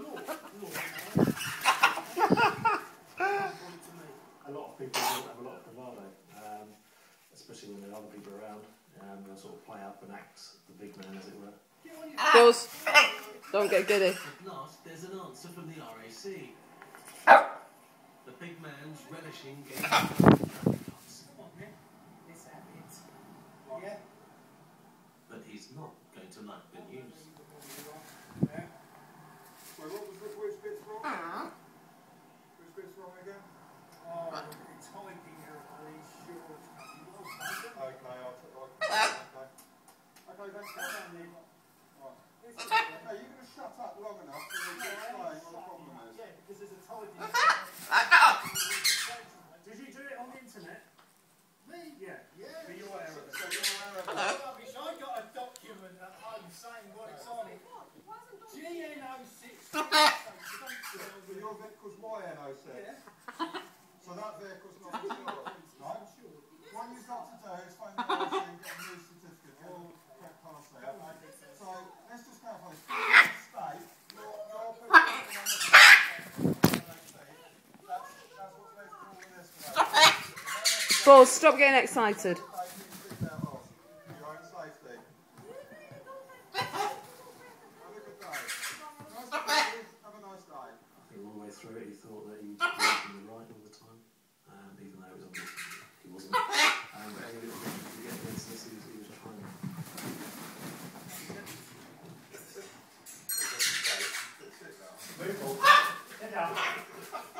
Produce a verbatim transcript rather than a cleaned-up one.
A lot of people don't have a lot of bravado, um, especially when there are other people around. Um, they'll sort of play up and act the big man, as it were. Girls, don't get giddy. At last, there's an answer from the R A C. The big man's relishing game. But he's not going to like the news. Yeah. Wait, what was the, which bit's wrong? Uh-huh. Which bit's wrong again? Oh, it's hiding here, please. Sure. Okay, I'll put like. Okay. Okay, thanks for that. Right. Hey, you're going to shut up long enough to explain what the problem is. Yeah, because there's a tiding. Did you do it on the internet? Me? Yeah. Yeah. But you're aware of it. So you're aware of it. I got a document at home saying what it's on it. G N O six. So your vehicle's Y N O six? Yeah. So that vehicle's not insured, right? What you've got to do is find the R A C and get a new certificate. All correct policy, okay? So let's just clarify this. In the state, you're, you're putting on the that's, that's what's led to all of this today. Balls, stop getting excited. Through it, he thought that he was in the right all the time, um, even though it was obvious he wasn't. Um, but any little thing to get against this, he was, he was trying. Move on. Get down.